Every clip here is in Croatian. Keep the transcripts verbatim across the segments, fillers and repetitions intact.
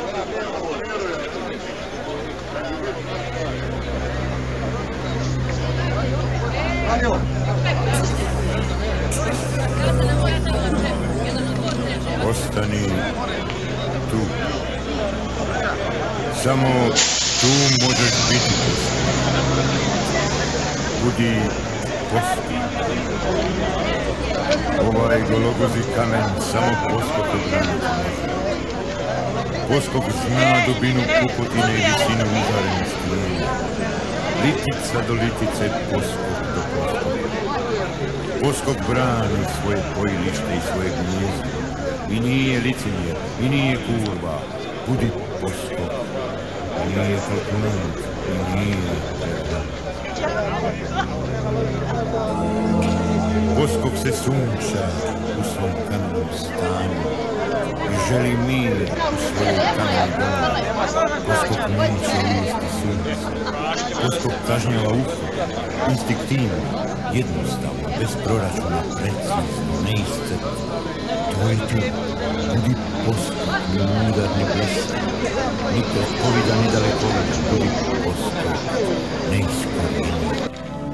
Ostani tu. Samo tu možeš biti poskok. Budi poskok. Ovaj gologozi kamen samo poskok odbraniti može. Poskok zna dubinu pukotine i visinu uzarene stijene. Litica do litice, poskok do poskoka. Poskok brani svoje pojilište i svoje gnjezdo. I nije licemjer, i nije kurva. Budi poskok. Nije kalkulant, i nije predant. Poskok se sunča u svom kamenom stanju i želi mir u svojoj kamenom domu. Poskok neće ujesti sunce. Poskok kažnjava uho, instinktivno, jednostavno, bez proračuna, precizno, neiscrpno. To je tu. Budi poskok, ni mudar, ni blesav, ni kratkovidan, ni dalekovidan. Budi poskok, neiskorijenjen.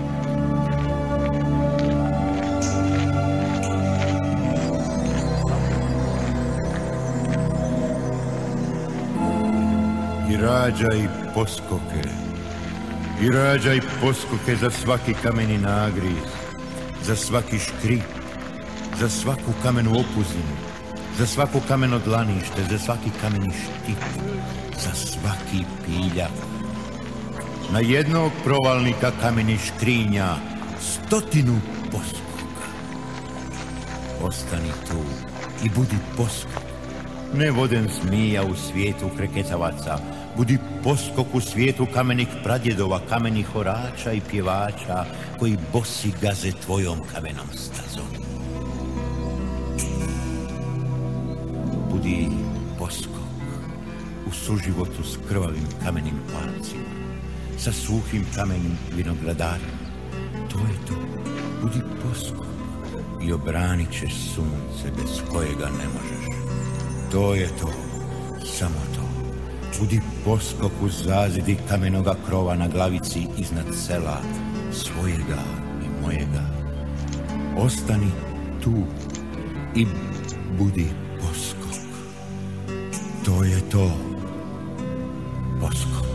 I rađaj poskoke, i rađaj poskoke za svaki kameni nagriz, za svaki škrip, za svaku kamenu opuzinu, za svako kameno dlanište, za svaki kameni štit, za svaki piljak. Na jednog provalnika kameni škrinja stotinu poskoka. Ostani tu i budi poskok. Ne voden zmija u svijetu kreketavaca, budi poskok u svijetu kamenih pradjedova, kamenih horača i pjevača koji bosi gaze tvojom kamenom stazom. Budi poskok u suživotu s krvavim kamenim palcima, sa suhim kamenim vinogradarima. To je to. Budi poskok i obranit ćeš sunce bez kojega ne možeš. To je to. Samo to. Budi poskok u zazidi kamenoga krova na glavici iznad sela svojega i mojega. Ostani tu i budi poskok. To je to. Poskok.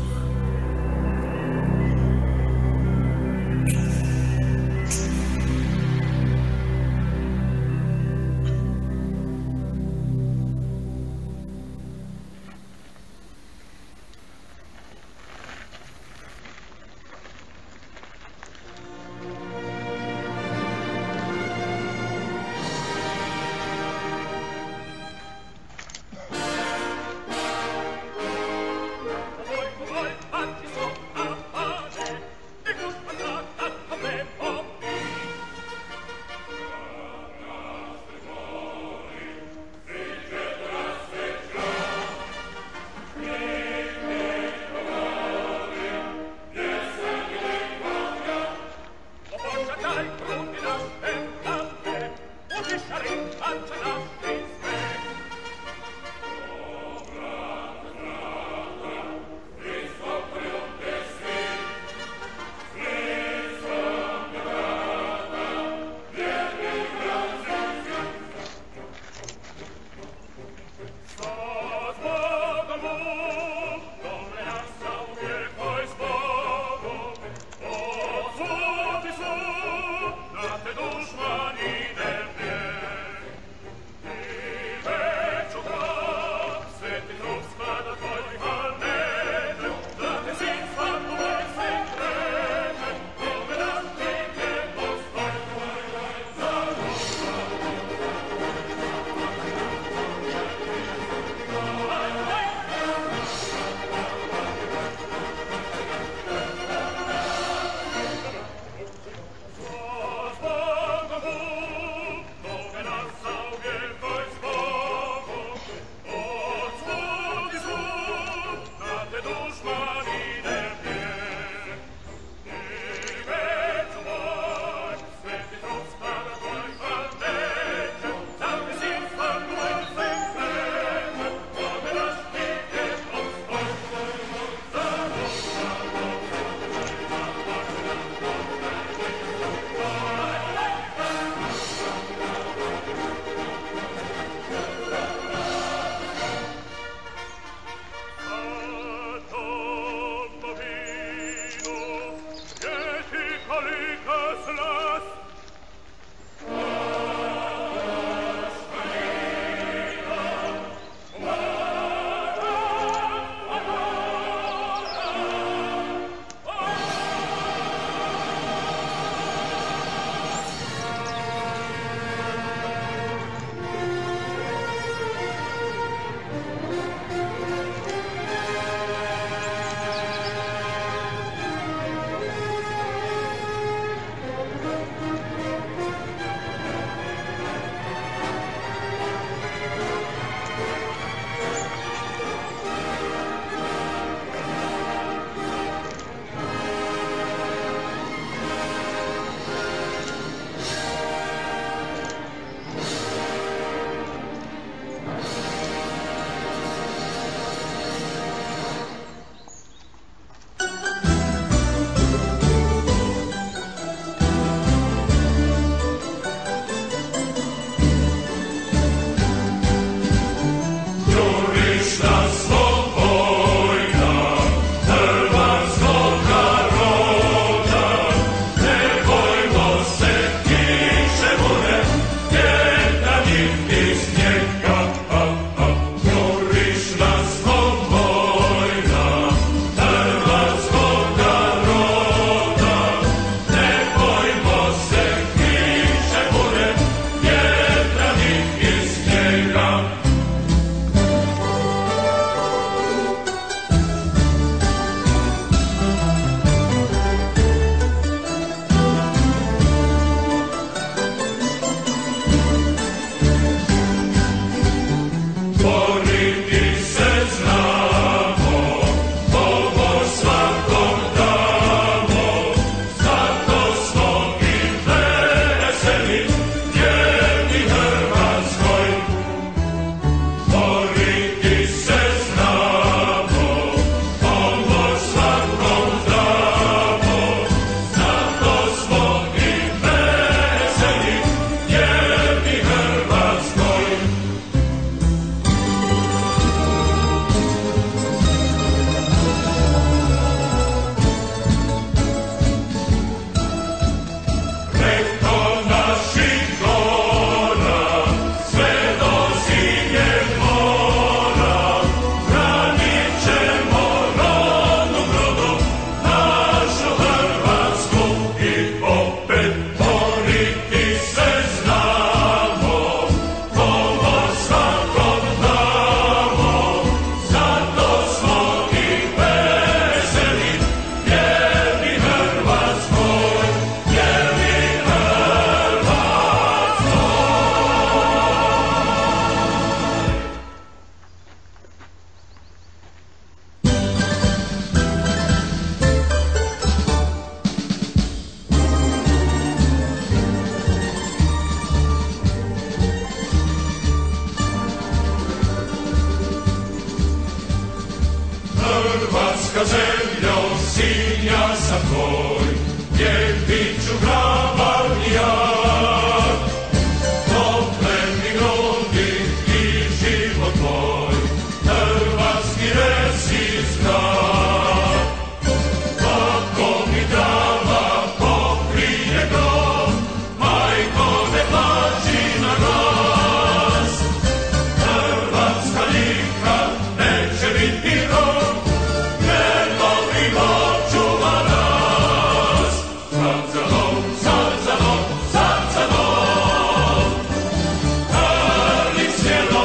Hrvatska zemljo, sin ja sam tvoj, gdje bit ću hrabar i jak. Tople mi grudi i život tvoj, hrvatski resi znak. Ako mi trava pokrije grob, majko ne plači na glas. Hrvatska lika neće biti rob, jer dobri Bog čuva nas. Sad za dom, sad za dom, sad za dom, hrlim sjelom,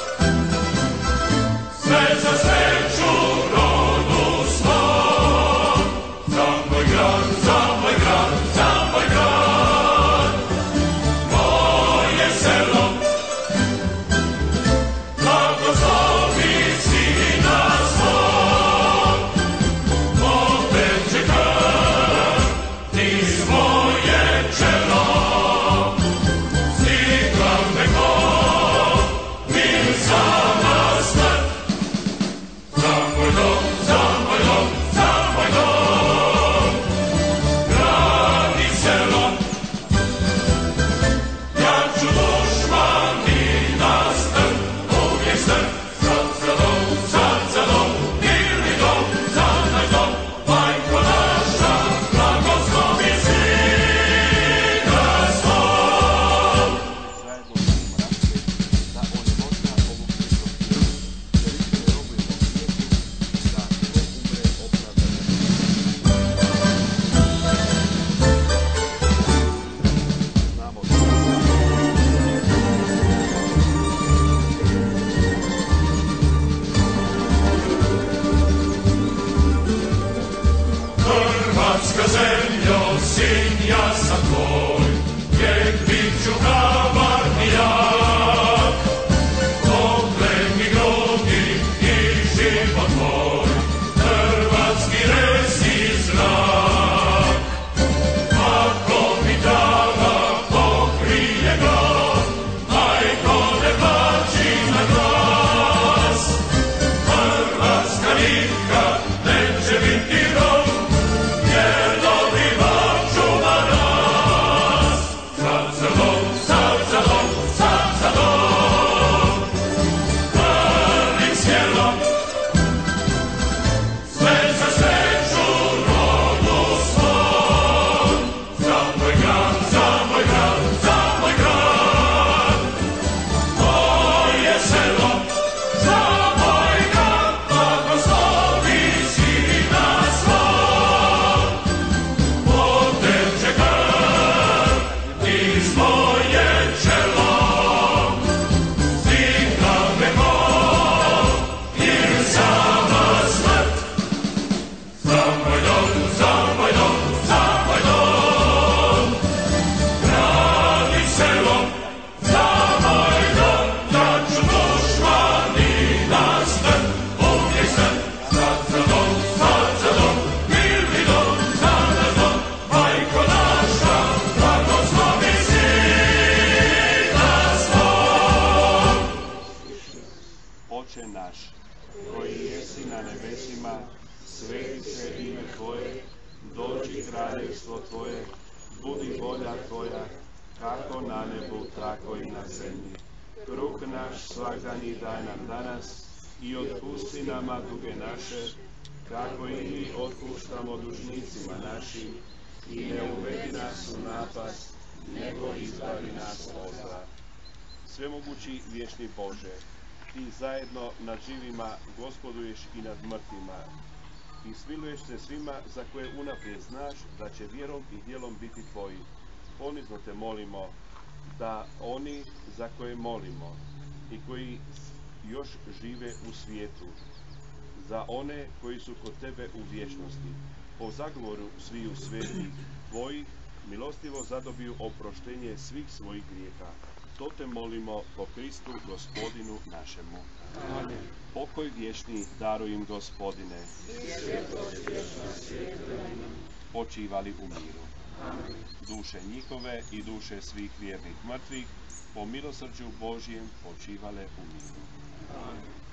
sve za sreću rodu svom. Za moj grad, za moj grad, za moj grad, moje selo, blagoslovi sina svog. Opet će krv niz moje čelo, stigla vekov, mir sama smrt. Za moj dom, za moj dom, za moj dom, grad i selo, ja ću dušmani nastrm, uvijek strm. Sad za dom, sad za dom, mirni dom, za naš dom, majko naša, blagoslovi svika svog. Zajedno molimo Raste da onemotna ovog svetog tijela, da više ne robujemo svijetu, da tko umre opravdano. Znamo da Hrvatska zemljo, sin ja sam tvoj, gdje bit ću hrabar i jak. Dokle mi grudi i život tvoj, hrvatski resi znak. Ako mi trava pokrije grob, majko ne plači na glas. Hrvatska lika neće biti rob, jer dobri Bog čuva nas. Sad za dom, sad za dom, sad za dom, hrlim sjelom, sve za sreću rodu svom. Za moj grad, za moj grad, za moj grad, moje selo, za moj grad, blagoslovi sina svog. Poteče krv niz moje čelo, stigla vekov, mir sama smrt. Za moj dom, za moj dom, za moj dom, grad i selo, za moj dom, ja ću dušmani nastrm, uvijek strm. Sad za dom, sad za dom, mirni dom, za naš dom, majko naša, blagoslovi svika svog. Oče naš, koji jesi na nebesima, sveti se ime Tvoje, dođi kraljevstvo Tvoje, budi volja Tvoja, kako na nebu, tako i na zemlji. Kruh naš svakdanji daj nam danas i otpusti nama duge naše, kako i mi otpuštamo dužnicima našim, i ne uvedi nas u napast, nego izbavi nas od zla. Svemogući vječni Bože, Ti zajedno nad živima gospoduješ i nad mrtvima i smiluješ se svima za koje unaprijed znaš da će vjerom i djelom biti Tvoji. Ponizno Te molimo da oni za koje molimo i koji još žive u svijetu, za one koji su kod Tebe u vječnosti, po zagovoru sviju svetih Tvojih, milostivo zadobiju oproštenje svih svojih grijeha. To Te molimo po Kristu Gospodinu našemu. Amen. Pokoj vječni daruj im, Gospodine. Počivali u miru. Amen. Duše njihove i duše svih vjernih mrtvih po milosrđu Božjem počivale u miru. Amen.